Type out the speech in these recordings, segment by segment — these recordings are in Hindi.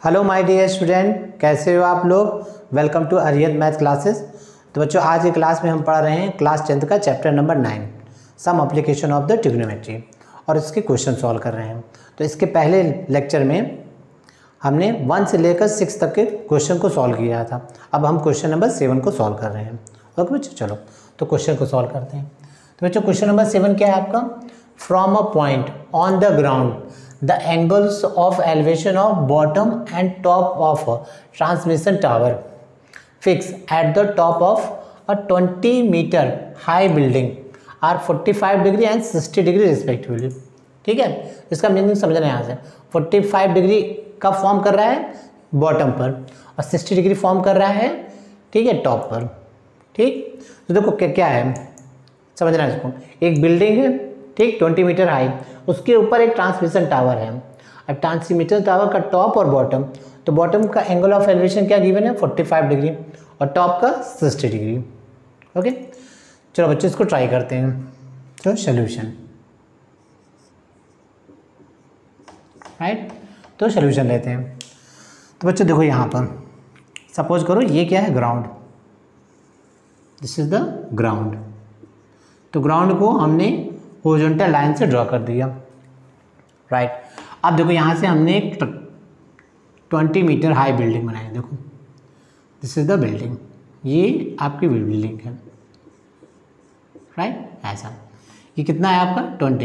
हेलो माय डियर स्टूडेंट, कैसे हो आप लोग। Welcome to Arihant math classes. तो बच्चों, आज की क्लास में हम पढ़ रहे हैं क्लास 10th का chapter number 9 some application of the trigonometry और इसके क्वेश्चन सॉल्व कर रहे हैं। तो इसके पहले लेक्चर में हमने 1 से लेकर 6 तक के क्वेश्चन को सॉल्व किया था। अब हम क्वेश्चन नंबर 7 को सॉल्व कर रहे हैं। ओके बच्चों, चलो तो क्वेश्चन को सॉल्व करते हैं। तो बच्चों, क्वेश्चन नंबर 7 क्या है आपका। From a point on the ground the angles of elevation of bottom and top of a transmission tower fixed at the top of a 20-meter high building are 45 degree and 60 degree respectively. ठीक है, इसका मीनिंग समझना है। यहाँ से 45 डिग्री का फॉर्म कर रहा है बॉटम पर और 60 डिग्री फॉर्म कर रहा है, ठीक है, टॉप पर। ठीक, तो देखो क्या है, समझना है इसको। एक बिल्डिंग है, ठीक, 20 मीटर हाई, उसके ऊपर एक ट्रांसमिशन टावर है। अब ट्रांसमिशन टावर का टॉप और बॉटम, तो बॉटम का एंगल ऑफ एलिवेशन क्या गिवन है 45 डिग्री और टॉप का 60 डिग्री। ओके, चलो बच्चों इसको ट्राई करते हैं। तो सोल्यूशन, राइट, तो सोल्यूशन लेते हैं। तो बच्चों देखो, यहाँ पर सपोज करो ये क्या है, ground, this is the ground. तो ग्राउंड को हमने हॉरिजॉन्टल लाइन से ड्रॉ कर दिया, राइट। अब देखो यहाँ से हमने एक 20 मीटर हाई बिल्डिंग बनाई। देखो दिस इज द बिल्डिंग, ये आपकी बिल्डिंग है, राइट। ऐसा ये कितना है आपका 20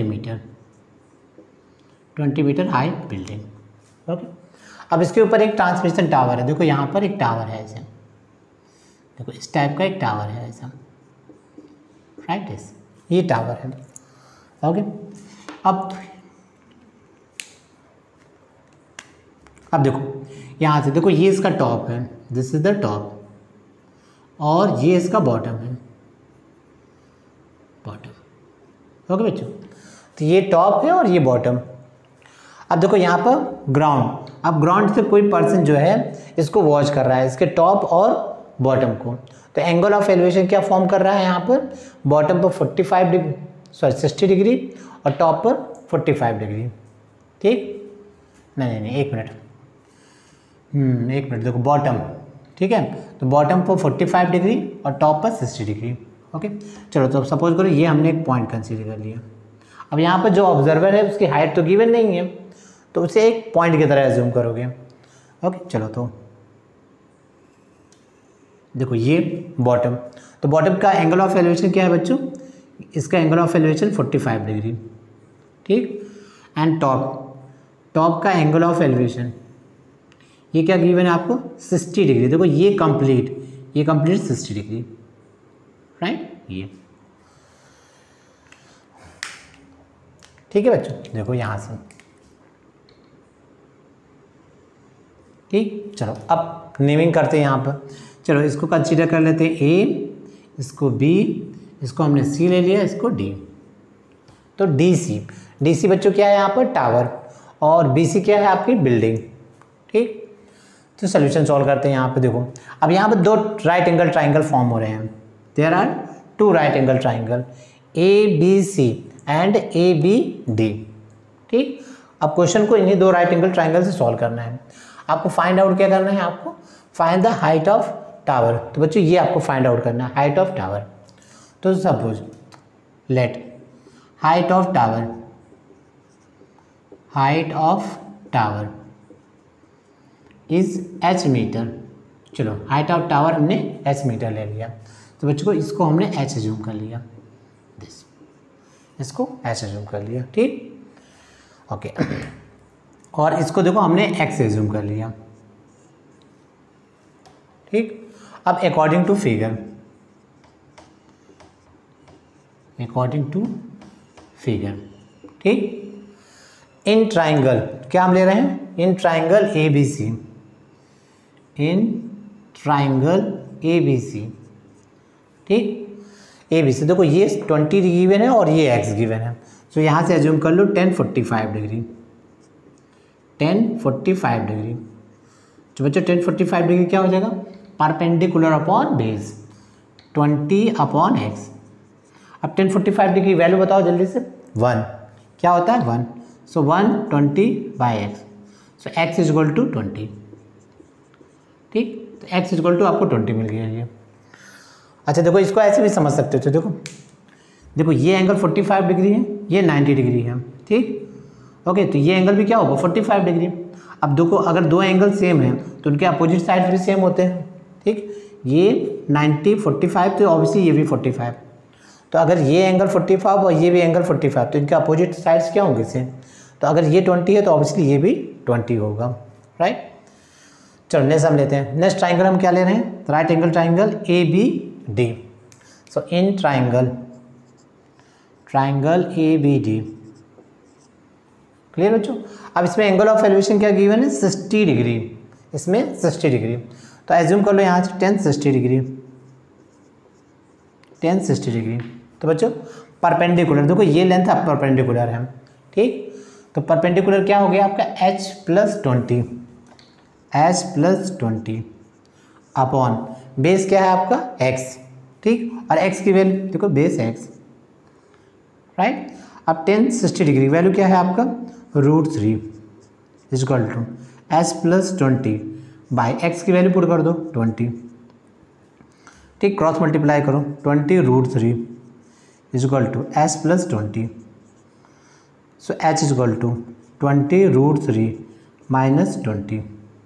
मीटर हाई बिल्डिंग। ओके, अब इसके ऊपर एक ट्रांसमिशन टावर है। देखो यहाँ पर एक टावर है ऐसे, देखो इस टाइप का एक टावर है ऐसा, राइट, ये टावर है। ओके, अब देखो यहाँ से, देखो ये इसका टॉप है, दिस इज द टॉप, और ये इसका बॉटम है, बॉटम। ओके बच्चों, तो ये टॉप है और ये बॉटम। अब देखो यहाँ पर ग्राउंड, अब ग्राउंड से कोई पर्सन जो है इसको वॉच कर रहा है, इसके टॉप और बॉटम को। तो एंगल ऑफ एलिवेशन क्या फॉर्म कर रहा है यहाँ पर, बॉटम पर 45 डिग्री, सॉरी 60 डिग्री और टॉप पर 45 डिग्री। ठीक, नहीं, एक मिनट, देखो बॉटम, ठीक है, तो बॉटम पर 45 डिग्री और टॉप पर 60 डिग्री। ओके, चलो तो सपोज करो ये हमने एक पॉइंट कंसीडर कर लिया। अब यहाँ पर जो ऑब्जर्वर है उसकी हाइट तो गिवन नहीं है, तो उसे एक पॉइंट की तरह एज्यूम करोगे। ओके, चलो तो देखो ये बॉटम, तो बॉटम का एंगल ऑफ एलिवेशन क्या है बच्चों, इसका एंगल ऑफ एलिवेशन 45 डिग्री, ठीक। एंड टॉप का एंगल ऑफ एलिवेशन ये क्या गिवन है आपको 60 डिग्री। देखो ये कंप्लीट 60 डिग्री, राइट, ये ठीक है बच्चों। देखो यहाँ से, ठीक, चलो अब नेमिंग करते हैं यहाँ पर। चलो इसको कंसीडर कर लेते हैं ए, इसको बी, इसको हमने सी ले लिया, इसको डी। तो डी सी बच्चों क्या है यहाँ पर, टावर, और बी सी क्या है आपकी बिल्डिंग। ठीक, तो सोल्यूशन सॉल्व करते हैं यहाँ पे। देखो अब यहाँ पर 2 राइट एंगल ट्राइंगल फॉर्म हो रहे हैं। There are 2 right angle triangle A B C and A B D. ठीक, अब क्वेश्चन को इन्हीं 2 राइट एंगल ट्राइंगल से सॉल्व करना है। आपको फाइंड आउट क्या करना है, आपको find the height of tower. तो बच्चों ये आपको फाइंड आउट करना है, हाइट ऑफ टावर। तो suppose let height of tower is h metre. चलो हाइट ऑफ टावर हमने h मीटर ले लिया, तो बच्चों को इसको हमने h एज्यूम कर लिया, इसको h एज्यूम कर लिया, ठीक। ओके, और इसको देखो हमने x एज्यूम कर लिया, ठीक। अब अकॉर्डिंग टू फिगर, ठीक, इन ट्राइंगल क्या हम ले रहे हैं, इन ट्राइंगल ए बी सी, ठीक, ए बी सी। देखो ये 20 गिवन है और ये x गिवन है, तो यहाँ से एज्यूम कर लो 1045 डिग्री, तो बच्चों 1045 डिग्री क्या हो जाएगा, परपेंडिकुलर अपॉन बेस 20/x। अब 1045 डिग्री वैल्यू बताओ जल्दी से, 1 क्या होता है 1, so 120/x, so x is equal to 20। ठीक, तो x इक्वल टू आपको 20 मिल गया ये। अच्छा देखो, इसको ऐसे भी समझ सकते हो। तो देखो ये एंगल 45 डिग्री है, ये 90 डिग्री है, ठीक। ओके, तो ये एंगल भी क्या होगा 45 डिग्री। अब देखो अगर दो एंगल सेम है तो उनके अपोजिट साइड भी सेम होते हैं, ठीक। ये 90 45 तो ऑब्वियसली ये भी 45। तो अगर ये एंगल 45 और ये भी एंगल 45 तो इनके अपोजिट साइड्स क्या होंगे सेम। तो अगर ये 20 है तो ऑब्वियसली ये भी 20 होगा, राइट। चलो नेक्स्ट हम लेते हैं। नेक्स्ट ट्राइंगल हम क्या ले रहे हैं, right angle triangle ABD। So in triangle ABD, clear बच्चों। अब इसमें एंगल ऑफ एलिवेशन क्या गिवन है 60 डिग्री, इसमें 60 डिग्री। तो एज्यूम कर लो यहाँ से 10 60 डिग्री, 10 60 डिग्री। तो बच्चों परपेंडिकुलर, देखो ये लेंथ अब परपेंडिकुलर है, ठीक। तो परपेंडिकुलर क्या हो गया आपका h + 20 अपॉन बेस क्या है आपका x, ठीक। और x की वैल्यू देखो बेस x, राइट। अब 10 60 डिग्री वैल्यू क्या है आपका √3 equal to h + 20 by x की वैल्यू पुट कर दो 20, ठीक। क्रॉस मल्टीप्लाई करो 20 √3 equal to h + 20। So h equal to 20 √3 - 20,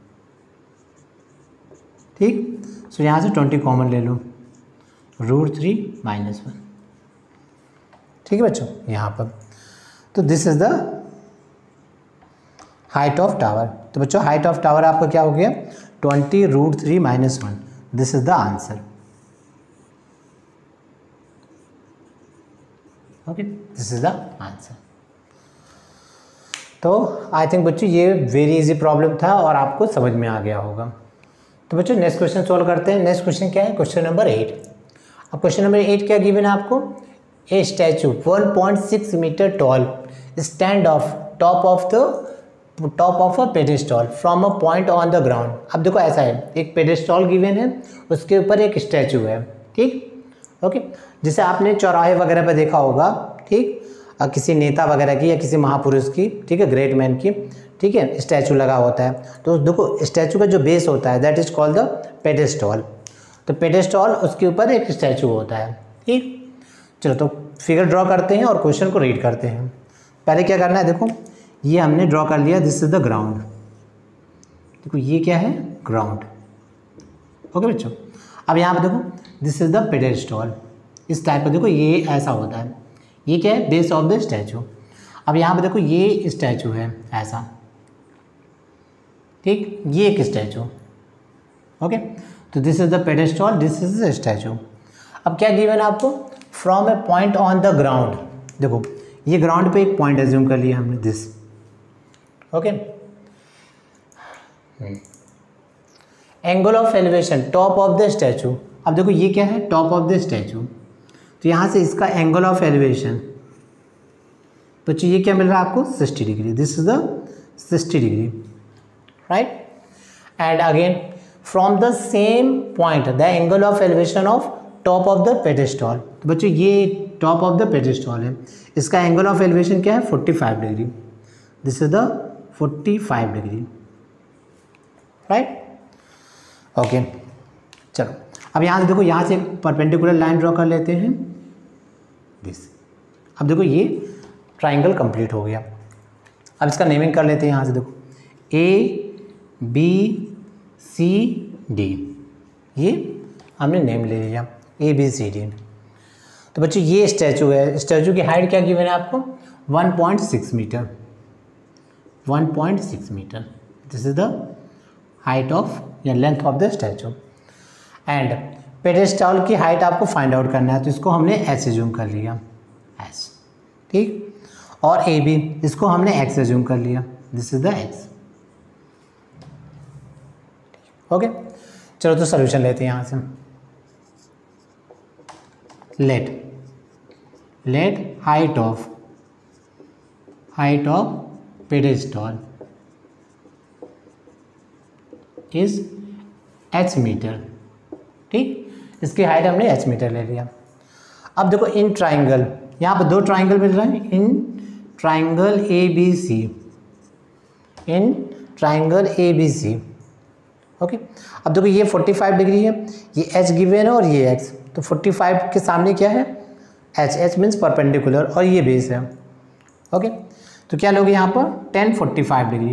ठीक। सो यहाँ से 20 कॉमन ले लो, √3 - 1, ठीक है बच्चों यहाँ पर। तो this is the height of tower. तो बच्चों हाइट ऑफ टावर आपका क्या हो गया 20 √3 - 1। This is the answer, okay, this is the answer. तो आई थिंक बच्चों ये वेरी इजी प्रॉब्लम था और आपको समझ में आ गया होगा। तो बच्चों नेक्स्ट क्वेश्चन सॉल्व करते हैं। नेक्स्ट क्वेश्चन क्या है, क्वेश्चन नंबर 8। अब क्वेश्चन नंबर 8 क्या गिवन है आपको, a statue 1.6 metre tall stand of top of a pedestal from a point on the ground. अब देखो ऐसा है, एक पेडेस्टॉल गिवन है, उसके ऊपर एक स्टैचू है, ठीक। ओके, जैसे आपने चौराहे वगैरह पे देखा होगा, ठीक, किसी नेता वगैरह की या किसी महापुरुष की, ठीक है, ग्रेट मैन की, ठीक है, स्टैचू लगा होता है। तो देखो स्टैचू का जो बेस होता है that is called the pedestal. तो पेडेस्टॉल उसके ऊपर एक स्टैचू होता है, ठीक। चलो तो फिगर ड्रॉ करते हैं और क्वेश्चन को रीड करते हैं। पहले क्या करना है, देखो ये हमने ड्रॉ कर लिया, दिस इज द ग्राउंड। देखो ये क्या है ग्राउंड, ओके बच्चों। अब यहाँ पे देखो दिस इज द पेडेस्टॉल, इस टाइप का देखो ये ऐसा होता है, ये क्या है बेस ऑफ द स्टैचू। अब यहाँ पे देखो ये स्टैचू है ऐसा, ठीक, ये एक स्टैचू, ओके। तो this is the pedestal, this is the statue. अब क्या गिवन है आपको, from a point on the ground. देखो ये ग्राउंड पे एक पॉइंट एज्यूम कर लिया हमने, this, okay. Angle of elevation top of the statue. अब देखो ये क्या है टॉप ऑफ द स्टैचू, तो यहाँ से इसका एंगल ऑफ एलिवेशन बच्चों ये क्या मिल रहा है आपको 60 degree, this is the 60 degree, right. And again from the same point the angle of elevation of top of the pedestal. तो बच्चों ये टॉप ऑफ द पेडेस्टॉल है, इसका एंगल ऑफ एलिवेशन क्या है 45 degree, this is the 45 degree, right, okay. चलो अब यहाँ से देखो, यहाँ से परपेंडिकुलर लाइन ड्रॉ कर लेते हैं, दिस। अब देखो ये ट्राइंगल कंप्लीट हो गया। अब इसका नेमिंग कर लेते हैं, यहाँ से देखो ABCD, ये हमने नेम ले लिया ABCD। तो बच्चों ये स्टैचू है, स्टैचू की हाइट क्या गिवन है आपको 1.6 metre, 1.6 metre, this is the height of या length of the statue. And pedestal की हाइट आपको फाइंड आउट करना है, तो इसको हमने एस एज्यूम कर लिया, एस, ठीक। और AB इसको हमने x एज्यूम कर लिया, this is the x, okay. चलो तो सोल्यूशन लेते हैं यहाँ से। Let height of pedestal is h metre, ठीक। इसकी हाइट हमने h मीटर ले लिया। अब देखो इन ट्राइंगल, यहाँ पर दो ट्राइंगल मिल रहे हैं, इन ट्राइंगल ABC, ओके, अब देखो ये 45 डिग्री है, ये एच गिवन है और ये एक्स, तो 45 के सामने क्या है एच, एच मीन्स परपेंडिकुलर और ये बेस है। ओके, तो क्या लोगे यहाँ पर 1045 डिग्री,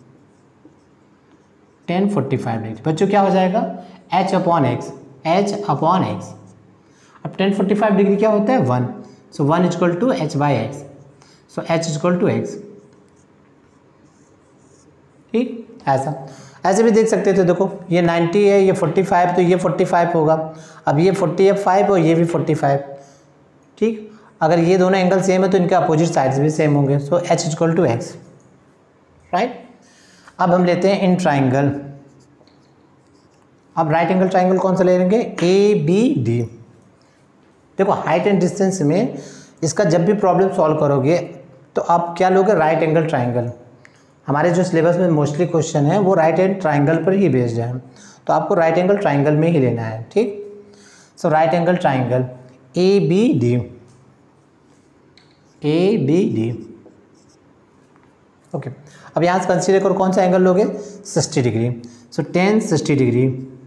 1045 डिग्री बच्चों क्या हो जाएगा H upon X, H upon X. अब 1045 डिग्री क्या होता है 1, so 1 equal to H by x, so H equal to X. ठीक, ऐसे भी देख सकते थे, देखो ये 90 है, ये 45, तो ये 45 होगा। अब ये 45 और ये भी 45। ठीक, अगर ये दोनों एंगल सेम है तो इनके अपोजिट साइड्स भी सेम होंगे, so H equal to X, right. अब हम लेते हैं इन ट्राइंगल। अब राइट एंगल ट्राइंगल कौन सा ले लेंगे, ए बी डी। देखो हाइट एंड डिस्टेंस में इसका जब भी प्रॉब्लम सॉल्व करोगे तो आप क्या लोगे, राइट एंगल ट्राइंगल। हमारे जो सिलेबस में मोस्टली क्वेश्चन है वो राइट एंगल ट्राइंगल पर ही बेस्ड है, तो आपको राइट एंगल ट्राइंगल में ही लेना है। ठीक, so right angle triangle A B D, A B D. Okay, अब यहाँ से कंसीडर करो कौन सा एंगल लोगे 60 डिग्री, सो 10 60 डिग्री।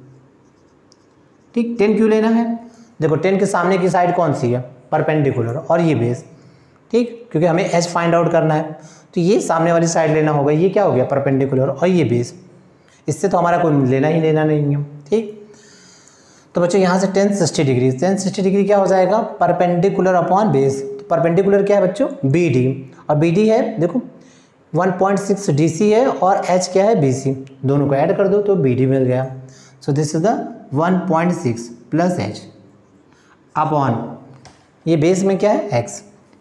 ठीक, 10 क्यों लेना है, देखो 10 के सामने की साइड कौन सी है परपेंडिकुलर और ये बेस। ठीक, क्योंकि हमें एच फाइंड आउट करना है तो ये सामने वाली साइड लेना होगा, ये क्या हो गया परपेंडिकुलर और ये बेस, इससे तो हमारा कोई लेना ही लेना नहीं है। ठीक, तो बच्चों यहाँ से 10 60 डिग्री, 10 60 डिग्री क्या हो जाएगा परपेंडिकुलर अपॉन बेस। तो परपेंडिकुलर क्या है बच्चों बी डी, और बी डी है देखो 1.6 डी सी है और एच क्या है बी सी, दोनों को ऐड कर दो तो बी डी मिल गया। So this is the 1.6 plus H upon ये बेस में क्या है एक्स।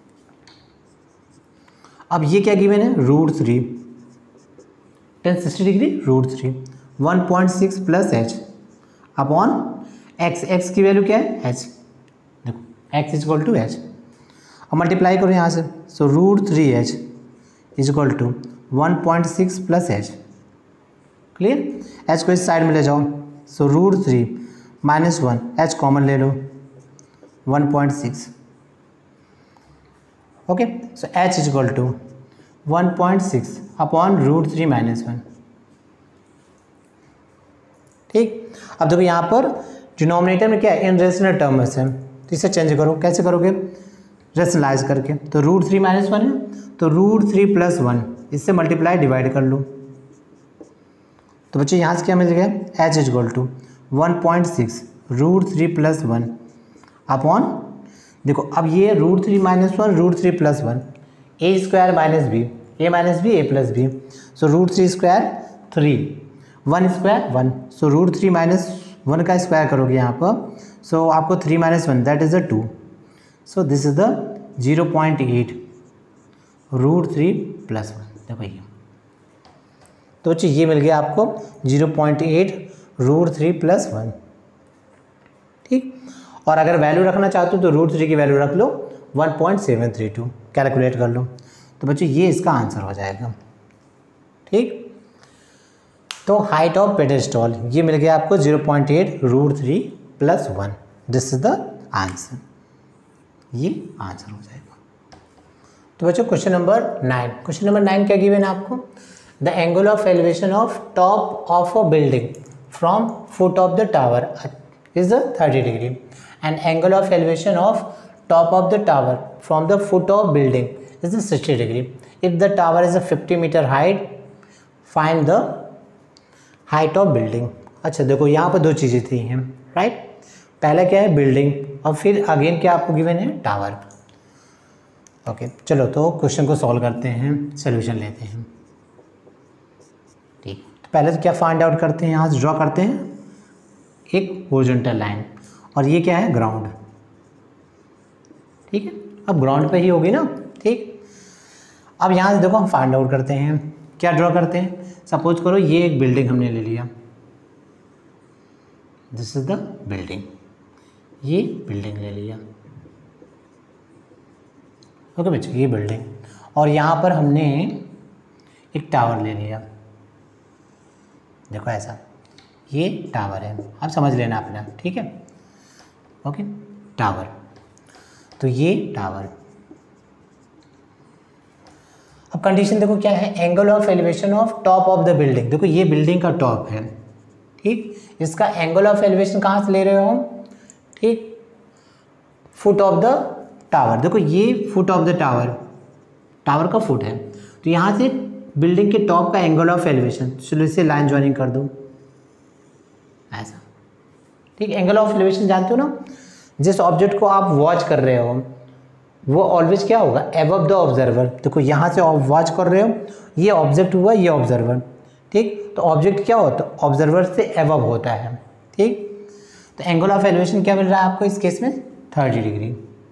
अब ये क्या गिवन है √3, 10 60 degree √3, 1.6 plus H upon X, X की वैल्यू क्या है एच, देखो X is equal to H. अब मल्टीप्लाई करो यहाँ से, so √3h is equal to 1.6 plus H. Clear, H को इस साइड में ले जाओ, सो √3 माइनस 1, एच कॉमन ले लो 1.6। Okay, so H is equal to 1.6 upon √3 minus 1। ठीक, अब देखो यहाँ पर डिनोमिनेटर में क्या है इन रेशनल टर्म्स है, तो इसे चेंज करो, कैसे करोगे रेशनलाइज करके, तो √3 माइनस 1 है तो √3 प्लस 1, इससे मल्टीप्लाई डिवाइड कर लो। तो बच्चे यहाँ से क्या मिल गया H is equal to 1.6 √3 plus 1 upon, देखो अब ये √3 minus 1 √3 plus 1, A square minus B, A minus B A plus B, so √3 square 3, 1 square 1, so √3 minus 1 का स्क्वायर करोगे यहाँ पर, सो आपको 3 minus 1 that is a 2, so this is the 0.8 √3 plus 1। देखो ये, तो बच्चे ये मिल गया आपको 0.8 √3 प्लस 1। ठीक, और अगर वैल्यू रखना चाहते हो तो √3 की वैल्यू रख लो 1.732, कैलकुलेट कर लो, तो बच्चे ये इसका आंसर हो जाएगा। ठीक, तो हाइट ऑफ पेडेस्टॉल ये मिल गया आपको 0.8 √3 plus 1, this is the answer, ये आंसर हो जाएगा। तो बच्चों क्वेश्चन नंबर 9, क्वेश्चन नंबर 9 क्या गिवन है आपको, the angle of elevation of top of a building from foot of the tower is 30 degree and angle of elevation of top of the tower from the foot of building is 60 degree. If the tower is 50 metre height find the height of building. अच्छा देखो यहाँ पर दो चीज़ें थी हैं, राइट, पहला क्या है बिल्डिंग और फिर अगेन क्या आपको गिवन है टावर। ओके, चलो तो क्वेश्चन को सॉल्व करते हैं, सोल्यूशन लेते हैं। ठीक, तो पहले तो क्या फाइंड आउट करते हैं, यहाँ से ड्रॉ करते हैं एक हॉरिजॉन्टल लाइन और ये क्या है ग्राउंड। ठीक है, अब ग्राउंड पे ही होगी ना। ठीक, अब यहाँ से देखो हम फाइंड आउट करते हैं, क्या ड्रॉ करते हैं, सपोज करो ये एक बिल्डिंग हमने ले लिया, दिस इज द बिल्डिंग, ये बिल्डिंग ले लिया। ओके बच्चों, ये बिल्डिंग, और यहाँ पर हमने एक टावर ले लिया, देखो ऐसा, ये टावर है, आप समझ लेना अपना। ठीक है, ओके, टावर, तो ये टावर। अब कंडीशन देखो क्या है, angle of elevation of top of the building, देखो ये बिल्डिंग का टॉप है, ठीक। इसका एंगल ऑफ एलिवेशन कहाँ से ले रहे हो हम, ठीक, फुट ऑफ द टावर। देखो ये foot of the tower, tower का फुट है, तो यहाँ से बिल्डिंग के टॉप का एंगल ऑफ एलिवेशन, चलो इसे लाइन ज्वाइनिंग कर दो ऐसा, ठीक। एंगल ऑफ एलिवेशन जानते हो ना, जिस ऑब्जेक्ट को आप वॉच कर रहे हो वो ऑलवेज क्या होगा, एबव द ऑब्जर्वर। देखो यहाँ से वॉच कर रहे हो, ये ऑब्जेक्ट हुआ, ये ऑब्जर्वर, ठीक। तो ऑब्जेक्ट क्या होता है, ऑब्जर्वर से एबव होता है, ठीक। तो एंगल ऑफ एलिवेशन क्या मिल रहा है आपको इस केस में, 30 डिग्री।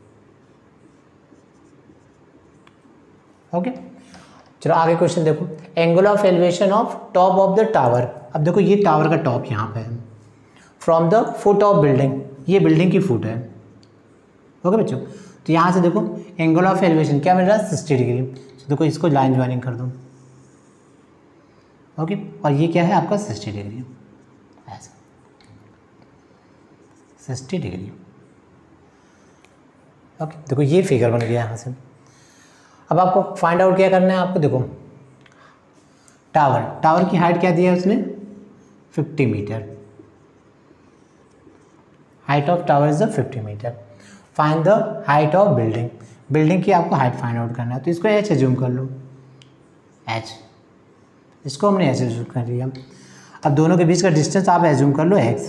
ओके, चलो आगे क्वेश्चन देखो। Angle of elevation of top of the tower. अब देखो ये टावर का टॉप यहाँ पे है, from the foot of building, ये बिल्डिंग की फुट है। ओके बच्चों, तो यहाँ से देखो एंगल ऑफ एलिवेशन क्या मिल रहा है, 60 डिग्री। तो देखो इसको लाइन ज्वाइनिंग कर दो, ओके। और ये क्या है आपका 60 डिग्री, ऐसा 60 डिग्री। ओके, देखो ये फिगर बन गया यहाँ से। अब आपको फाइंड आउट क्या करना है आपको, देखो टावर, टावर की हाइट क्या दिया है उसने, 50 metre. Height of tower is the 50 metre. Find the height of building, building की आपको हाइट फाइंड आउट करना है। तो इसको एच एज्यूम कर लो, एच, इसको हमने एच एज्यूम कर लिया। अब दोनों के बीच का डिस्टेंस आप एज्यूम कर लो एक्स,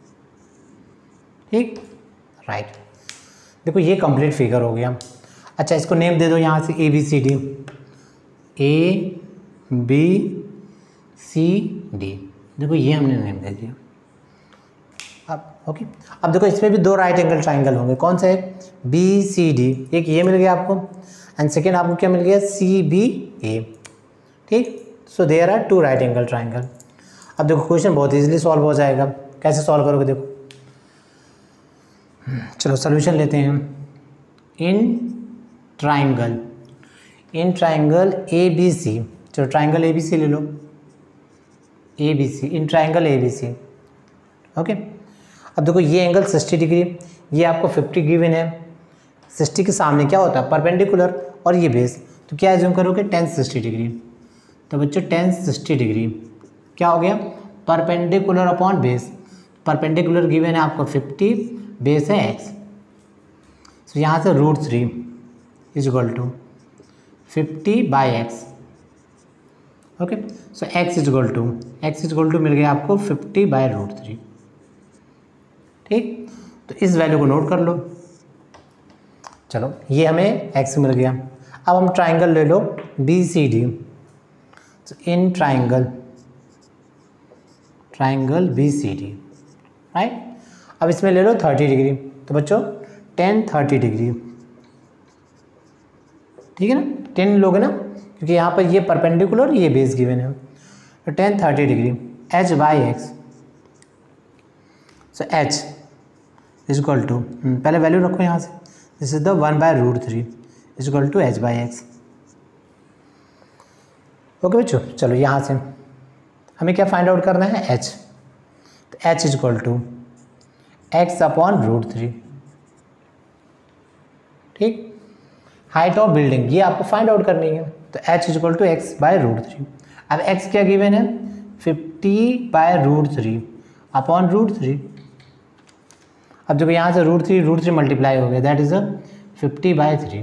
ठीक, राइट। देखो ये कंप्लीट फिगर हो गया। अच्छा इसको नेम दे दो यहाँ से, A B C D, A B C D. देखो ये हमने नेम दे दिया। अब ओके, अब देखो इसमें भी दो राइट एंगल ट्राइंगल होंगे, कौन सा है, बी सी डी, एक ये मिल गया आपको, एंड सेकेंड आपको क्या मिल गया, सी बी ए, ठीक। So there are 2 right angle triangle. अब देखो क्वेश्चन बहुत इजीली सॉल्व हो जाएगा। कैसे सॉल्व करोगे, देखो चलो सोल्यूशन लेते हैं। इन ट्राइंगल ए बी सी, चलो ट्राइंगल ए बी सी ले लो, A B C, in triangle A B C, okay. अब देखो ये एंगल 60 डिग्री, ये आपको 50 गिवन है। 60 के सामने क्या होता है, परपेंडिकुलर, और ये बेस, तो क्या एज्यूम करोगे, tan 60 डिग्री। तो बच्चों tan 60 डिग्री क्या हो गया, perpendicular upon base. Perpendicular given है आपको 50, बेस है x। तो यहाँ से √3 is equal to 50/x, okay. So x is equal to मिल गया आपको 50/√3, ठीक। तो इस वैल्यू को नोट कर लो। चलो ये हमें x मिल गया। अब हम ट्राइंगल ले लो बी सी डी। तो in triangle B C D, right. अब इसमें ले लो 30 डिग्री, तो बच्चों tan 30 डिग्री, ठीक है ना, 10 लोगे ना, क्योंकि यहाँ पर ये परपेंडिकुलर, ये बेस गिवन है। तो tan 30 degree h/x, so h is equal to, पहले वैल्यू रखो यहाँ से, this is the 1/√3 is equal to h/x। Okay बच्चों, चलो यहाँ से हमें क्या फाइंड आउट करना है, h। तो h is equal to x/√3, ठीक। हाइट ऑफ बिल्डिंग ये आपको फाइंड आउट करनी है, तो h is equal to x/√3। अब x क्या गिवन है, 50/√3 अपॉन √3। अब देखो यहाँ से √3 मल्टीप्लाई हो गया, दैट इज 50/3,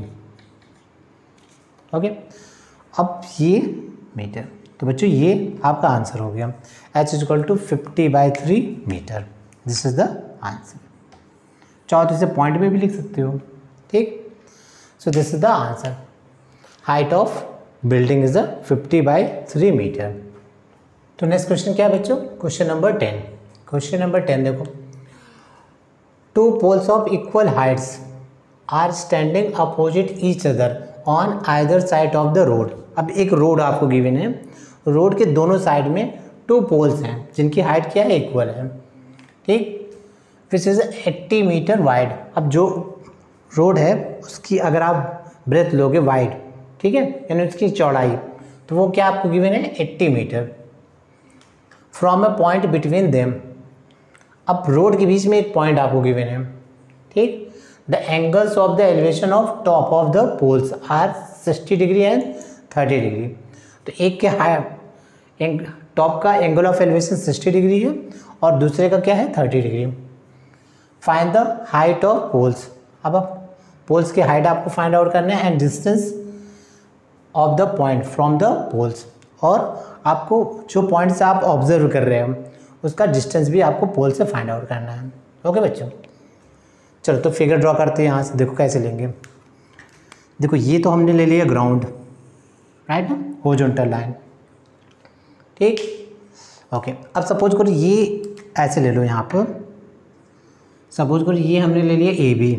ओके। अब ये मीटर, तो बच्चों ये आपका आंसर हो गया, h is equal to 50/3 metre. This is the answer. चाहो तो इसे पॉइंट में भी लिख सकते हो, ठीक। So this is the answer. Height of building is 50/3 metre. तो नेक्स्ट क्वेश्चन क्या है बच्चों, क्वेश्चन नंबर 10। क्वेश्चन नंबर 10 देखो, 2 poles of equal heights are standing opposite each other on either side of the road। अब एक रोड आपको गिवन है, रोड के दोनों साइड में 2 पोल्स हैं जिनकी हाइट क्या है, इक्वल है, ठीक। Which is 80 metre wide. अब जो रोड है उसकी अगर आप ब्रेथ लोगे वाइड, ठीक है, यानी उसकी चौड़ाई, तो वो क्या आपको गिवन है, 80 metre. From a point between them, अब रोड के बीच में एक पॉइंट आपको गिवन है, ठीक। The angles of the elevation of top of the poles are 60 degree and 30 degree. तो एक के टॉप का एंगल ऑफ एलिवेशन 60 डिग्री है और दूसरे का क्या है 30 degree. Find the height of poles. अब पोल्स की हाइट आपको फाइंड आउट करना है and distance of the point from the poles, और आपको जो पॉइंट से आप ऑब्जर्व कर रहे हैं उसका डिस्टेंस भी आपको पोल से फाइंड आउट करना है। ओके बच्चों, चलो तो फिगर ड्रॉ करते हैं यहाँ से। देखो कैसे लेंगे। देखो ये तो हमने ले लिया ग्राउंड, राइट ना, हॉरिजॉन्टल लाइन, ठीक। ओके, अब सपोज करो ये ऐसे ले लो। यहाँ पर सपोज करो ये हमने ले लिया ए बी,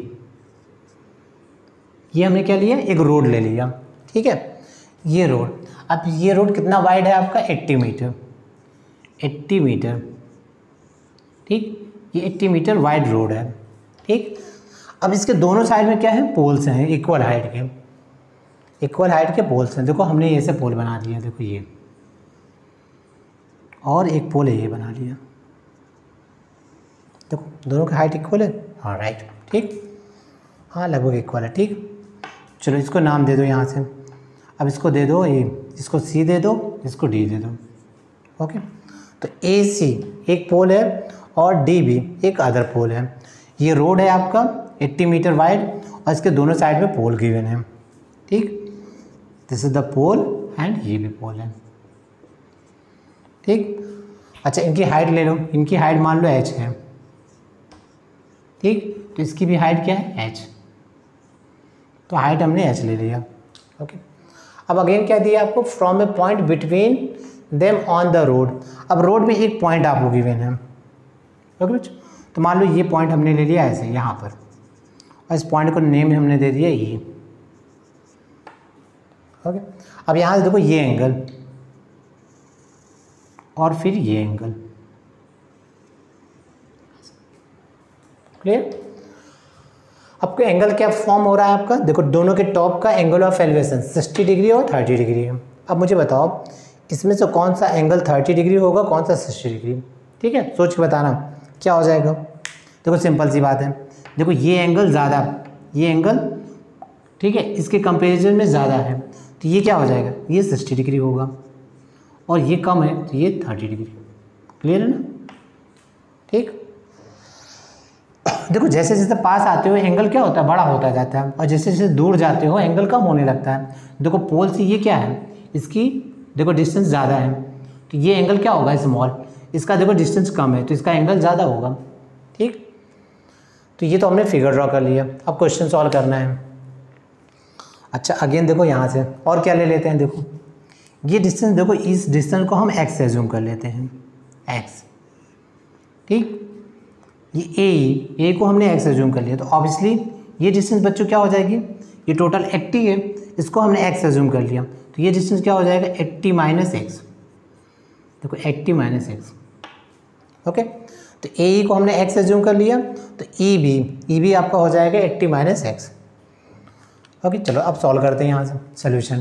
ये हमने क्या लिया, एक रोड ले लिया, ठीक है, ये रोड। अब ये रोड कितना वाइड है आपका 80 मीटर, 80 मीटर, ठीक, ये 80 मीटर वाइड रोड है, ठीक। अब इसके दोनों साइड में क्या है, पोल्स हैं इक्वल हाइट के, इक्वल हाइट के पोल्स हैं। देखो हमने ये से पोल बना दिया, देखो ये, और एक पोल है ये बना लिया। देखो दोनों की हाइट इक्वल है, हाँ राइट, ठीक, हाँ लगभग इक्वल है, ठीक। चलो इसको नाम दे दो यहाँ से। अब इसको दे दो ए, इसको सी दे दो, इसको डी दे दो। ओके, तो ए सी एक पोल है और डी बी एक अदर पोल है। ये रोड है आपका 80 मीटर वाइड और इसके दोनों साइड में पोल गिवन है, ठीक। This is the pole and ये भी पोल है, ठीक। अच्छा इनकी हाइट ले लो, इनकी हाइट मान लो h है, ठीक, तो इसकी भी हाइट क्या है h, तो हाइट हमने h ले लिया। ओके, अब अगेन क्या दिया आपको, from a point between them on the road. अब रोड में एक पॉइंट आपको गिवन है, ओके, तो मान लो ये पॉइंट हमने ले लिया ऐसे यहाँ पर, और इस पॉइंट को नेम हमने दे दिया ये। ओके, अब यहाँ से देखो ये एंगल और फिर ये एंगल, क्लियर। आपको एंगल क्या फॉर्म हो रहा है आपका, देखो दोनों के टॉप का एंगल ऑफ एलिवेशन 60 डिग्री और 30 डिग्री है। अब मुझे बताओ इसमें से कौन सा एंगल 30 डिग्री होगा, कौन सा 60 डिग्री, ठीक है, सोच के बताना क्या हो जाएगा। देखो सिंपल सी बात है, देखो ये एंगल ज़्यादा, ये एंगल, ठीक है, इसके कंपेरिजन में ज़्यादा है, तो ये क्या हो जाएगा, ये 60 डिग्री होगा, और ये कम है तो ये 30 डिग्री। क्लियर है ना, ठीक। देखो जैसे जैसे पास आते हो एंगल क्या होता है, बड़ा होता जाता है, और जैसे जैसे दूर जाते हो एंगल कम होने लगता है। देखो पोल से ये क्या है, इसकी देखो डिस्टेंस ज़्यादा है, तो ये एंगल क्या होगा स्मॉल, इसका देखो डिस्टेंस कम है तो इसका एंगल ज़्यादा होगा, ठीक। तो ये तो हमने फिगर ड्रॉ कर लिया, अब क्वेश्चन सॉल्व करना है। अच्छा अगेन देखो यहाँ से और क्या ले लेते हैं, देखो ये डिस्टेंस, देखो इस डिस्टेंस को हम x एज्यूम कर लेते हैं, x, ठीक। ये a को हमने x एज्यूम कर लिया, तो ऑब्वियसली ये डिस्टेंस बच्चों क्या हो जाएगी, ये टोटल 80 है, इसको हमने x एज्यूम कर लिया, तो ये डिस्टेंस क्या हो जाएगा 80 माइनस एक्स। देखो 80 माइनस एक्स, ओके, तो ए को हमने x एज्यूम कर लिया, तो ई बी आपका हो जाएगा 80 माइनस एक्स। ओके, चलो अब सॉल्व करते हैं यहाँ से सोल्यूशन,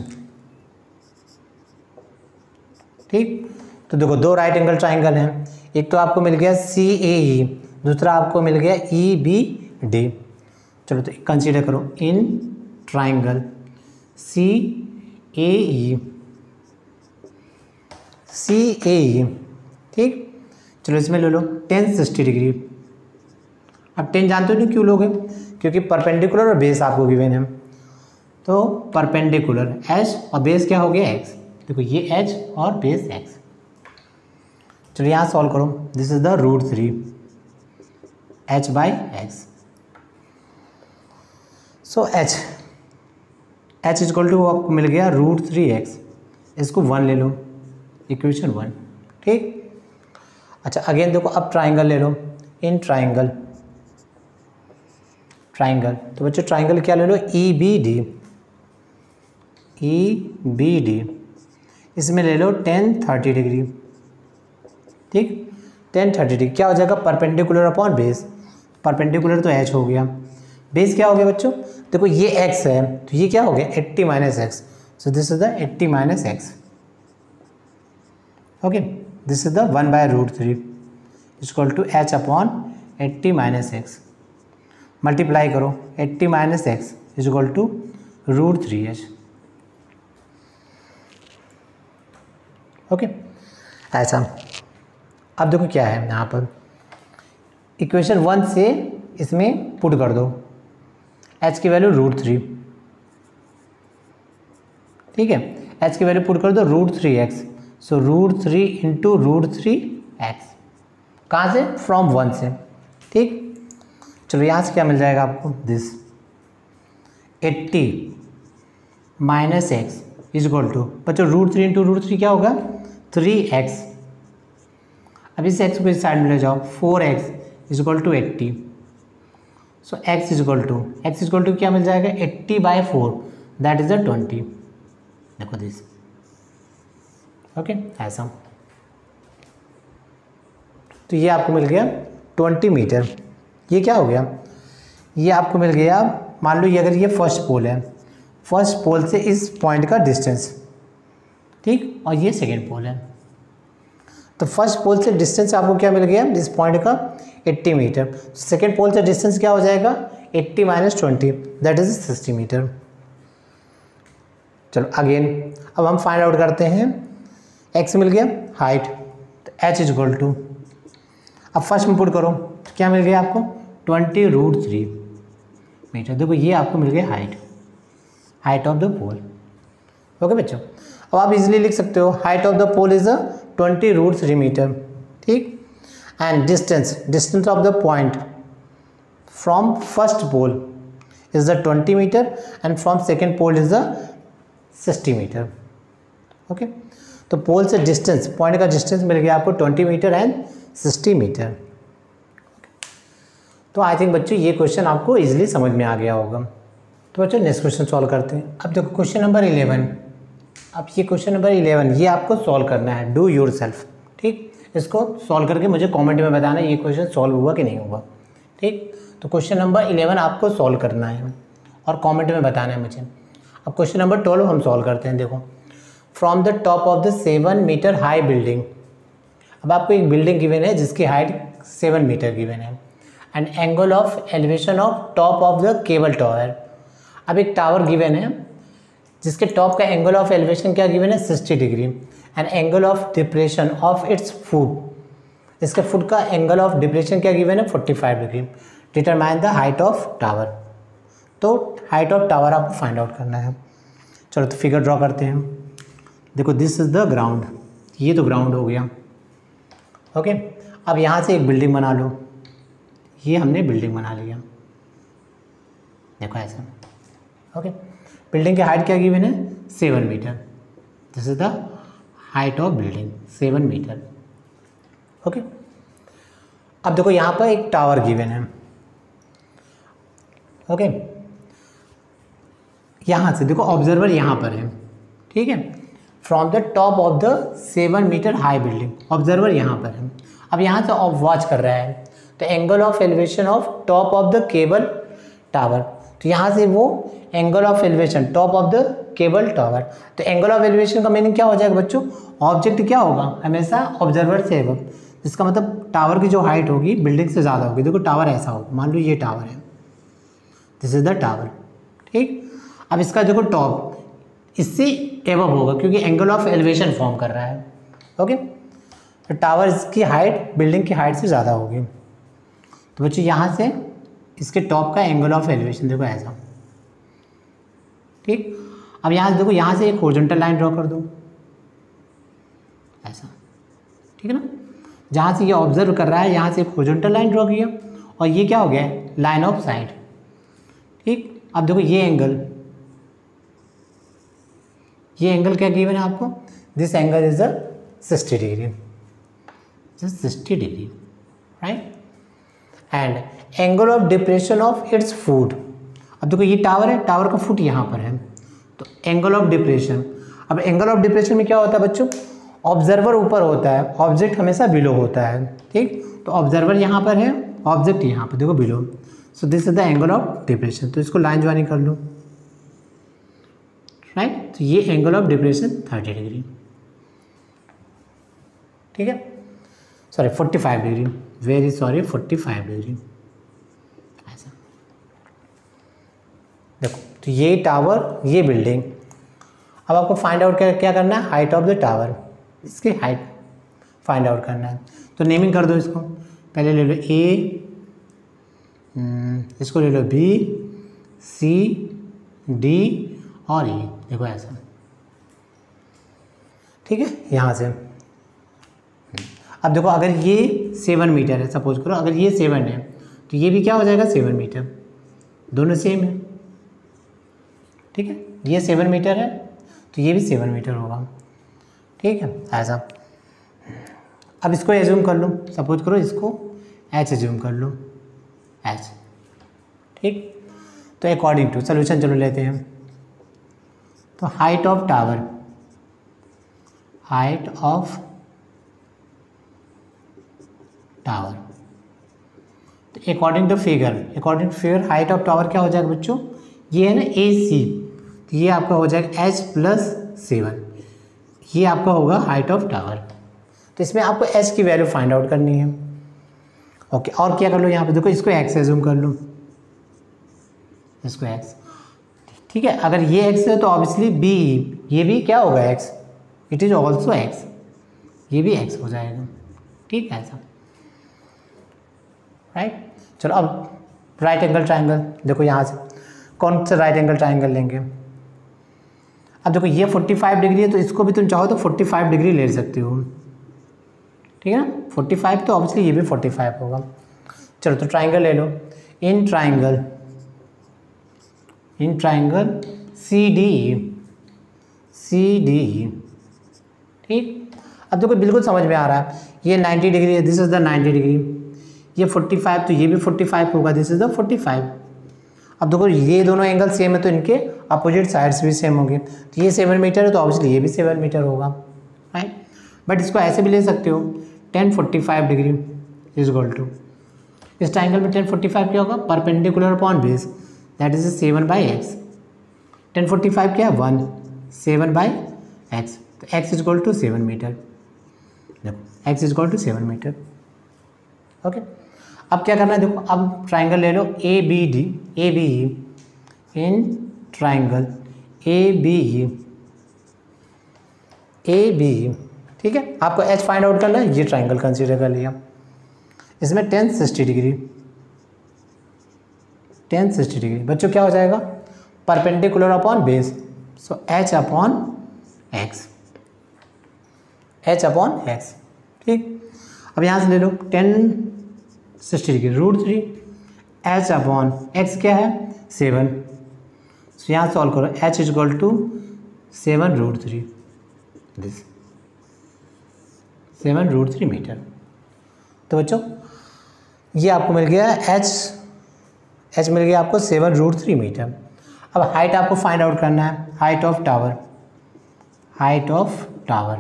ठीक। तो देखो दो राइट एंगल ट्राइंगल हैं, एक तो आपको मिल गया सी ए ई, दूसरा आपको मिल गया ई बी डी। चलो तो कंसीडर करो इन ट्राइंगल सी ए ई, ठीक। चलो इसमें ले लो tan 60 डिग्री। अब tan जानते हो नहीं क्यों लोगे, क्योंकि परपेंडिकुलर और बेस आपको गिवन है, तो परपेंडिकुलर h और बेस क्या हो गया x। देखो ये h और बेस x। चलो यहाँ सॉल्व करो, this is the √3 h by x. So h is equal to आपको मिल गया √3x, इसको 1 ले लो, इक्वेशन 1, ठीक। अच्छा अगेन देखो अब ट्राइंगल ले लो, इन ट्राइंगल, तो बच्चों ट्राइंगल क्या ले लो, ई बी डी, इसमें ले लो tan 30 डिग्री, ठीक। tan 30 डिग्री क्या हो जाएगा, परपेंडिकुलर अपॉन बेस, परपेंडिकुलर तो h हो गया, बेस क्या हो गया बच्चों, देखो ये x है तो ये क्या हो गया 80 minus x, so this is the 80 minus x. Okay, this is the 1 by √3 equal to h upon 80 minus x. Multiply करो 80 minus x equal to √3h। Okay, ऐसा। अब देखो क्या है यहाँ पर, इक्वेशन 1 से इसमें पुट कर दो, h की वैल्यू √3, ठीक है, h की वैल्यू पुट कर दो √3x, सो √3 इंटू √3x, कहाँ से, फ्रॉम 1 से, ठीक। चलो यहाँ से क्या मिल जाएगा आपको, this 80 minus x is equal to, बच्चों √3 इंटू √3 क्या होगा, 3x। अब इस x को इस साइड में ले जाओ, 4x is equal to 80, so x is equal to क्या मिल जाएगा, 80/4 दैट इज 20। देखो दिस, ओके ऐसा। तो ये आपको मिल गया 20 मीटर। ये क्या हो गया, ये आपको मिल गया, मान लो ये अगर ये फर्स्ट पोल है, फर्स्ट पोल से इस पॉइंट का डिस्टेंस, ठीक, और ये सेकेंड पोल है, तो फर्स्ट पोल से डिस्टेंस आपको क्या मिल गया, इस पॉइंट का 80 मीटर। सेकेंड पोल से डिस्टेंस क्या हो जाएगा, 80 माइनस 20 दैट इज 60 मीटर। चलो अगेन अब हम फाइंड आउट करते हैं, x मिल गया हाइट, तो h इज इक्वल टू, अब फर्स्ट में पुट करो, क्या मिल गया आपको, 20√3 मीटर। देखो ये आपको मिल गया height of the pole. Okay बच्चों, अब आप इजीली लिख सकते हो, height of the pole is 20√3 metre, ठीक, and distance of the point from first pole is 20 metre and from second pole is 60 metre. Okay, तो पोल से डिस्टेंस, पॉइंट का डिस्टेंस मिल गया आपको 20 मीटर एंड 60 मीटर। तो आई थिंक बच्चों ये क्वेश्चन आपको इजीली समझ में आ गया होगा। तो बच्चों नेक्स्ट क्वेश्चन सॉल्व करते हैं। अब देखो क्वेश्चन नंबर 11, अब ये क्वेश्चन नंबर 11 ये आपको सॉल्व करना है, डू योर सेल्फ, ठीक। इसको सॉल्व करके मुझे कमेंट में बताना ये क्वेश्चन सॉल्व हुआ कि नहीं हुआ, ठीक। तो क्वेश्चन नंबर 11 आपको सॉल्व करना है और कमेंट में बताना है मुझे। अब क्वेश्चन नंबर 12 हम सॉल्व करते हैं। देखो, from the top of the 7 metre high building, अब आपको एक बिल्डिंग गिवन है जिसकी हाइट 7 मीटर गिवन है, and angle of elevation of top of the cable tower. अब एक टावर गिवन है जिसके टॉप का एंगल ऑफ एलिवेशन क्या गिवन है, 60 degree, and angle of depression of its foot, इसके फुट का एंगल ऑफ डिप्रेशन क्या गिवन है, 45 degree. Determine the height of tower, तो हाइट ऑफ टावर आपको फाइंड आउट करना है। चलो तो फिगर ड्रॉ करते हैं। देखो दिस इज द ग्राउंड, ये तो ग्राउंड हो गया, ओके। अब यहाँ से एक बिल्डिंग बना लो, ये हमने बिल्डिंग बना लिया, देखो ऐसा, ओके। बिल्डिंग की हाइट क्या गिवन है, 7 metre, this is the height of building 7 metre, okay. अब देखो यहाँ पर एक टावर गिवन है, ओके। यहाँ से देखो ऑब्जर्वर यहाँ पर है, ठीक है, from the top of the 7 metre high building, observer यहाँ पर है। अब यहाँ से ऑफ वॉच कर रहा है, तो angle of elevation of top of the cable tower, तो यहाँ से वो angle of elevation top of the cable tower, तो एंगल ऑफ एलिवेशन का मीनिंग क्या हो जाएगा बच्चों, ऑब्जेक्ट क्या होगा, हमेशा ऑब्जर्वर से है, जिसका मतलब टावर की जो हाइट होगी बिल्डिंग से ज़्यादा होगी। देखो टावर ऐसा होगा, मान लो ये टावर है, दिस इज द टावर, ठीक। अब इसका देखो टॉप इससे एबव होगा क्योंकि एंगल ऑफ एलिवेशन फॉर्म कर रहा है, ओके। तो टावर इसकी हाइट बिल्डिंग की हाइट से ज़्यादा होगी, तो बच्चों यहाँ से इसके टॉप का एंगल ऑफ एलिवेशन देखो ऐसा, ठीक। अब यहाँ से देखो, यहाँ से एक हॉरिजॉन्टल लाइन ड्रॉ कर दो ऐसा, ठीक है ना। जहाँ से ये ऑब्जर्व कर रहा है यहाँ से एक हॉरिजॉन्टल लाइन ड्रॉ किया, और ये क्या हो गया, लाइन ऑफ साइट, ठीक। अब देखो ये एंगल क्या गिवन है आपको, this angle is 60 degree, 60 degree, right. And angle of depression of its foot, अब देखो ये टावर है, टावर का फुट यहाँ पर है, तो एंगल ऑफ डिप्रेशन, अब एंगल ऑफ डिप्रेशन में क्या होता है बच्चों, ऑब्जर्वर ऊपर होता है, ऑब्जेक्ट हमेशा बिलो होता है, ठीक। तो ऑब्जर्वर यहाँ पर है, ऑब्जेक्ट यहाँ पर देखो below, so this is the angle of depression. तो इसको लाइन ज्वाइनिंग कर लो, राइट। तो ये एंगल ऑफ डिप्रेशन 30 डिग्री, ठीक है, sorry 45 degree, very sorry 45 degree ऐसा। देखो तो ये टावर, ये बिल्डिंग, अब आपको फाइंड आउट क्या करना है, हाइट ऑफ द टावर, इसकी हाइट फाइंड आउट करना है। तो नेमिंग कर दो इसको, पहले ले लो ए, इसको ले लो बी, सी, डी और ई, देखो ऐसा, ठीक है। यहाँ से अब देखो अगर ये 7 मीटर है, सपोज करो अगर ये 7 है तो ये भी क्या हो जाएगा 7 मीटर, दोनों सेम है, ठीक है। ये 7 मीटर है तो ये भी 7 मीटर होगा, ठीक है ऐसा। अब इसको एज्यूम कर लो, सपोज करो इसको एच एज्यूम कर लो, एच, ठीक। तो अकॉर्डिंग टू सोल्यूशन चलो लेते हैं। तो height of tower, height of tower, तो according to figure height of tower क्या हो जाएगा बच्चों, ये है ना ए सी, तो ये आपका हो जाएगा एच प्लस 7, ये आपका होगा हाइट ऑफ टावर। तो इसमें आपको एच की वैल्यू फाइंड आउट करनी है, ओके। और क्या कर लो यहाँ पे देखो, इसको एक्स एज्यूम कर लो, इसको एक्स, ठीक है। अगर ये एक्स है तो ऑब्वियसली बी, ये भी क्या होगा x, it is also x, ये भी एक्स हो जाएगा, ठीक है ऐसा, राइट। चलो अब राइट एंगल ट्राइंगल, देखो यहाँ से कौन सा राइट एंगल ट्राइंगल लेंगे। अब देखो ये 45 डिग्री है तो इसको भी तुम चाहो तो 45 डिग्री ले सकते हो, ठीक है ना। 45 तो ऑब्वियसली ये भी 45 होगा। चलो तो ट्राइंगल ले लो, in triangle C D E, ठीक। अब देखो बिल्कुल समझ में आ रहा है, ये 90 डिग्री है, दिस इज द 90 डिग्री, ये 45 तो ये भी 45 होगा, दिस इज द 45। अब देखो ये दोनों एंगल सेम है तो इनके अपोजिट साइड्स भी सेम होंगे, तो ये 7 मीटर है तो ऑब्वियसली ये भी 7 मीटर होगा, राइट। बट इसको ऐसे भी ले सकते हो, 1045 डिग्री इज इक्वल टू, इस ट्राइंगल में 1045 क्या होगा, perpendicular upon base, that is 7/x। 1045 क्या है 1, 7/x, तो x is equal to 7 metre, देखो x is equal to 7 metre, okay. अब क्या करना है देखो, अब ट्राइंगल ले लो A B E, in triangle A B E, ठीक है। आपको एच फाइंड आउट करना है, ये ट्राइंगल कंसीडर कर लिया, इसमें 1060 डिग्री बच्चों क्या हो जाएगा, perpendicular upon base, so H upon x, ठीक। अब यहाँ से ले लो 1060 डिग्री √3, एच अपॉन एक्स क्या है 7, सो यहाँ सॉल्व करो, H is equal to 7√3, this 7√3 metre. तो बच्चों ये आपको मिल गया एच मिल गया आपको 7√3 मीटर। अब हाइट आपको फाइंड आउट करना है, हाइट ऑफ टावर,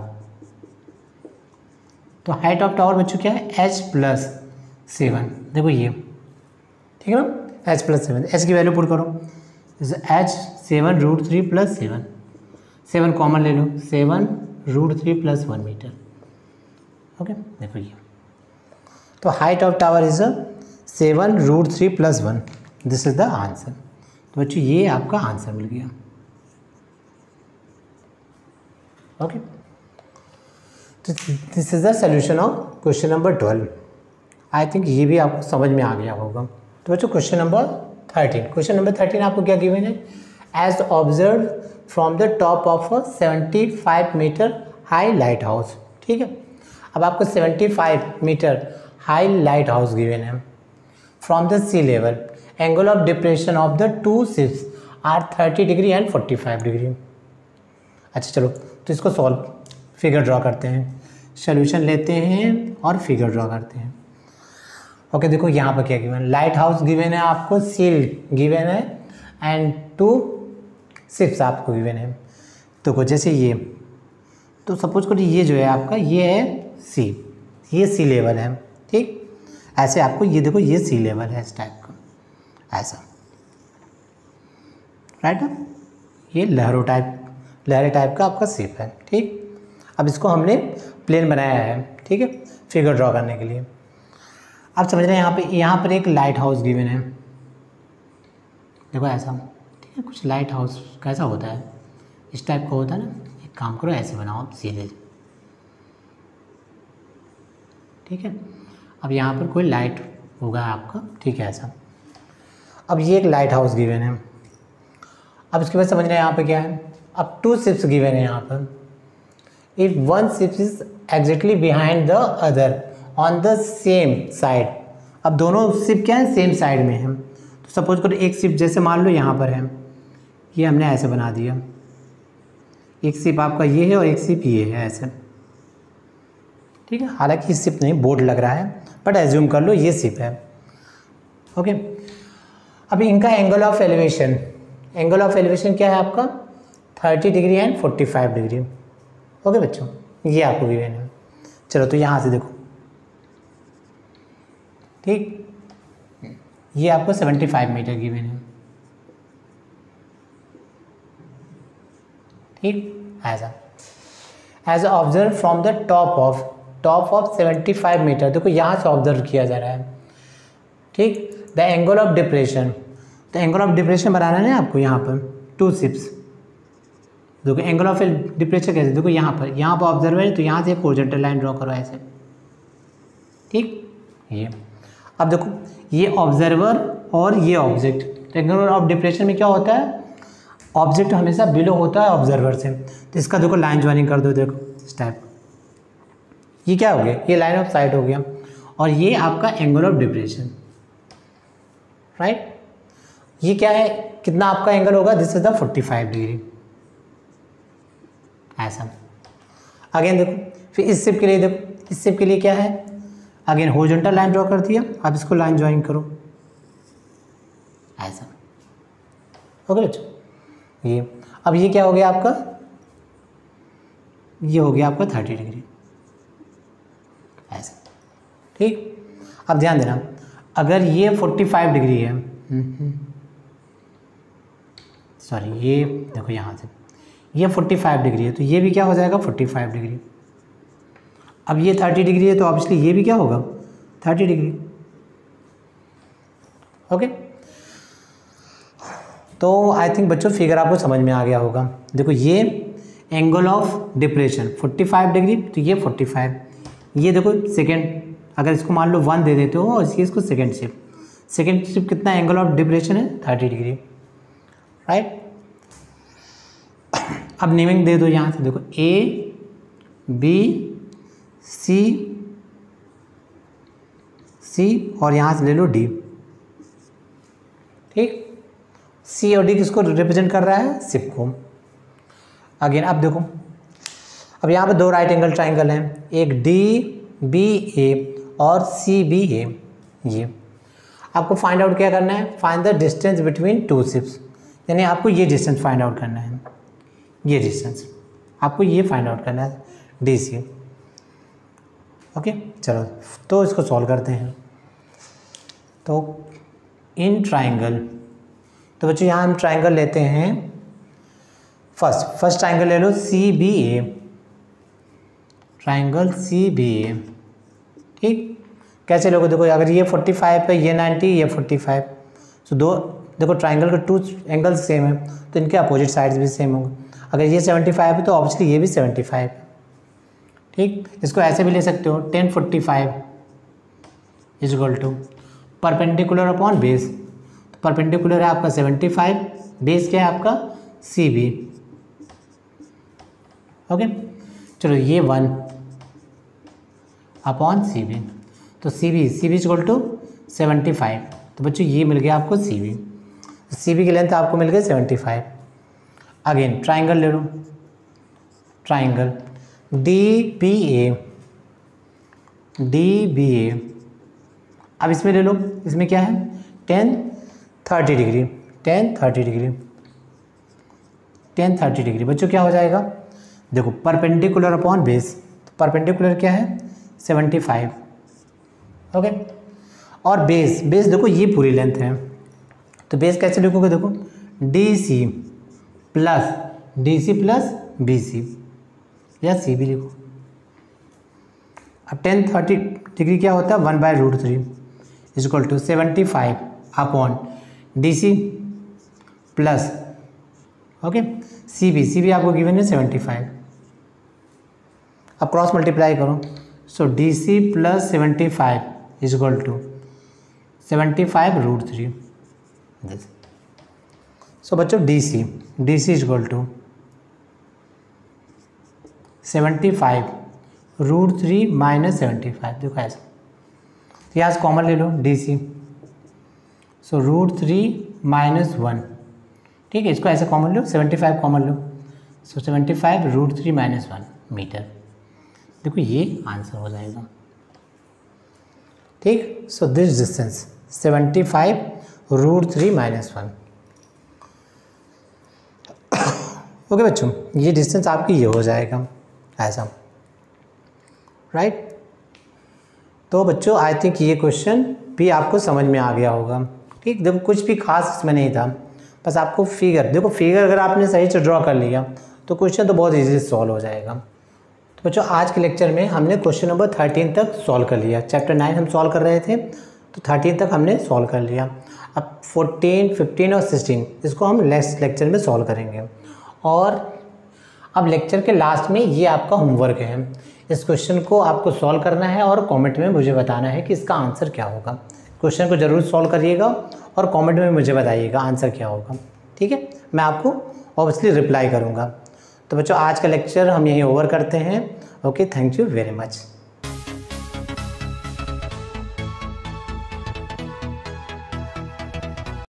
तो हाइट ऑफ टावर बच्चों क्या है h प्लस 7, देखो ये, ठीक है ना, h प्लस 7, h की वैल्यू पुट करो, h 7√3 प्लस 7 कॉमन ले लो, 7√3 प्लस 1 मीटर, ओके। देखो ये, तो height of tower is 7√3 plus 1, this is the answer. तो बच्चों ये आपका आंसर मिल गया, ओके। तो this is the solution of question number 12। I think ये भी आपको समझ में आ गया होगा। तो बच्चों क्वेश्चन नंबर 13 आपको क्या गिवन है, as observe from the top of a 75 metre high lighthouse, ठीक है। अब आपको 75 metre high lighthouse given है, from the sea level angle of depression of the two ships are 30 degree and 45 degree. अच्छा चलो तो इसको सॉल्व, फिगर ड्रॉ करते हैं, सोल्यूशन लेते हैं और फिगर ड्रॉ करते हैं, ओके। देखो यहाँ पर क्या गिवन है, लाइट हाउस गिवन है आपको, सील गिवन है एंड 2 शिप्स आपको गिवन है। तो जैसे ये, तो सपोज करो ये जो है आपका ये है सी, ये सी लेवल है, ठीक। ऐसे आपको ये देखो ये सी लेवल है इस टाइप का, ऐसा, राइट। ये लहरे टाइप का आपका शेप है, ठीक। अब इसको हमने प्लेन बनाया है, ठीक है, फिगर ड्रॉ करने के लिए। अब समझ रहे हैं यहाँ पर एक लाइट हाउस गिवन है, देखो ऐसा, ठीक है। कुछ लाइट हाउस कैसा होता है, इस टाइप का होता है ना। एक काम करो ऐसे बनाओ आप सीधे, ठीक है। अब यहाँ पर कोई लाइट होगा आपका, ठीक है ऐसा। अब ये एक लाइट हाउस गिवन है। अब इसके बाद समझना है यहाँ पे क्या है। अब 2 शिप्स गिवन है यहाँ पर। If one ship is exactly behind the other on the same side. अब दोनों शिप क्या है, सेम साइड में है। तो सपोज करो एक शिप जैसे मान लो यहाँ पर है, ये हमने ऐसे बना दिया, एक शिप आपका ये है और एक शिप ये है ऐसे, ठीक है। हालांकि ये शिप नहीं, बोर्ड लग रहा है, बट एज्यूम कर लो ये शिप है, ओके। अभी इनका angle of elevation, angle of elevation क्या है आपका 30 डिग्री एंड 45 डिग्री, ओके बच्चों, ये आपको गिवन है। चलो तो यहाँ से देखो, ठीक, ये आपको 75 मीटर गिवन है, ठीक। As observe from the top of 75 metre, देखो यहाँ से ऑब्जर्व किया जा रहा है, ठीक। द एंगल ऑफ डिप्रेशन, तो एंगल ऑफ डिप्रेशन बनाना है आपको यहाँ पर 2 शिप्स। देखो एंगल ऑफ डिप्रेशन कैसे, देखो यहाँ पर ऑब्जर्वर है, तो यहाँ से एक हॉरिजॉन्टल लाइन ड्रॉ करो ऐसे, ठीक। ये अब देखो ये ऑब्जर्वर और ये ऑब्जेक्ट, तो एंगल ऑफ डिप्रेशन में क्या होता है, ऑब्जेक्ट हमेशा बिलो होता है ऑब्जर्वर से। तो इसका देखो लाइन ज्वाइनिंग कर दो, देखो इस टाइप, ये क्या हो गया, ये लाइन ऑफ साइट हो गया, और ये आपका एंगल ऑफ डिप्रेशन, राइट। ये क्या है, कितना आपका एंगल होगा, दिस इज द 45 डिग्री, ऐसा। अगेन देखो फिर इस शिप के लिए, देखो इस शिप के लिए क्या है, अगेन हॉरिजॉन्टल लाइन ड्रॉ कर दिया, अब इसको लाइन ज्वाइन करो ऐसा, ओके बच्चों। ये अब ये क्या हो गया आपका, ये हो गया आपका 30 डिग्री ऐसा, ठीक। अब ध्यान देना, अगर ये 45 डिग्री है, सॉरी ये देखो यहाँ से ये 45 डिग्री है, तो ये भी क्या हो जाएगा 45 डिग्री। अब ये 30 डिग्री है, तो ऑब्वियसली ये भी क्या होगा 30 डिग्री, ओके। तो आई थिंक बच्चों फिगर आपको समझ में आ गया होगा। देखो ये एंगल ऑफ डिप्रेशन 45 डिग्री, तो ये 45, ये देखो सेकेंड, अगर इसको मान लो 1 दे देते हो और इसको सेकेंड शिप कितना एंगल ऑफ डिप्रेशन है 30 डिग्री, राइट। अब नेमिंग दे दो यहाँ से, देखो ए बी सी और यहाँ से ले लो डी, ठीक। सी और डी किसको रिप्रेजेंट कर रहा है, शिप को। अगेन अब देखो, अब यहाँ पे 2 राइट एंगल ट्राइंगल हैं, एक DBA और CBA। ये आपको फाइंड आउट क्या करना है, find the distance between 2 ships, यानी आपको ये डिस्टेंस फाइंड आउट करना है, ये डिस्टेंस आपको ये फाइंड आउट करना है DC, ओके। चलो तो इसको सॉल्व करते हैं। तो इन ट्राइंगल, तो बच्चों यहाँ हम ट्राइंगल लेते हैं, फर्स्ट ट्राइंगल ले लो CBA, ट्राइंगल CBA, ठीक। कैसे लोगे, देखो अगर ये 45 है, ये 90, ये 45, तो देखो ट्राइंगल के 2 एंगल्स सेम है, तो इनके अपोजिट साइड्स भी सेम होंगे। अगर ये 75 है तो ऑब्वियसली ये भी 75 है, ठीक। इसको ऐसे भी ले सकते हो, 10 45 is equal to perpendicular upon base, तो परपेंडिकुलर है आपका 75, बेस क्या है आपका CB, ओके। चलो ये 1 अपॉन CB, तो CB इज इक्वल टू 75, तो बच्चों ये मिल गया आपको CB, तो CB की लेंथ आपको मिल गई 75। अगेन ट्राइंगल ले लो, ट्राइंगल DBA, अब इसमें ले लो, इसमें क्या है 10 30 डिग्री, 10 30 डिग्री, बच्चों क्या हो जाएगा, देखो परपेंडिकुलर अपॉन बेस, तो परपेंडिकुलर क्या है 75, ओके। और बेस देखो ये पूरी लेंथ है, तो बेस कैसे लिखोगे, देखो DC प्लस BC या CB लिखो। अब 10 30 डिग्री क्या होता है 1/√3 is equal to 75 upon DC plus, okay, CB आपको गिवन है 75। अब क्रॉस मल्टीप्लाई करो, so DC plus 75 is equal to 75√3। So बच्चों DC is equal to 75√3 minus 75। देखो ऐसा, यहाँ से कॉमन ले लो DC, सो √3 माइनस 1। ठीक है, इसको ऐसे कॉमन लो, 75 कॉमन लो, सो 75√3 माइनस 1 मीटर। देखो ये आंसर हो जाएगा। ठीक, so this distance 75√3 minus 1। Okay बच्चों, ये डिस्टेंस आपकी ये हो जाएगा ऐसा, राइट। तो बच्चों आई थिंक ये क्वेश्चन भी आपको समझ में आ गया होगा। ठीक, देखो कुछ भी खास इसमें नहीं था, बस आपको फिगर, देखो फिगर अगर आपने सही से ड्रॉ कर लिया तो क्वेश्चन तो बहुत इजीली सॉल्व हो जाएगा। तो बच्चों आज के लेक्चर में हमने क्वेश्चन नंबर 13 तक सॉल्व कर लिया। चैप्टर 9 हम सॉल्व कर रहे थे, तो 13 तक हमने सॉल्व कर लिया। अब 14, 15 और 16 इसको हम नेक्स्ट लेक्चर में सॉल्व करेंगे। और अब लेक्चर के लास्ट में ये आपका होमवर्क है, इस क्वेश्चन को आपको सॉल्व करना है और कमेंट में मुझे बताना है कि इसका आंसर क्या होगा। क्वेश्चन को ज़रूर सॉल्व करिएगा और कमेंट में मुझे बताइएगा आंसर क्या होगा। ठीक है, मैं आपको ऑब्वियसली रिप्लाई करूँगा। तो बच्चों आज का लेक्चर हम यहीं ओवर करते हैं। Okay, thank you very much.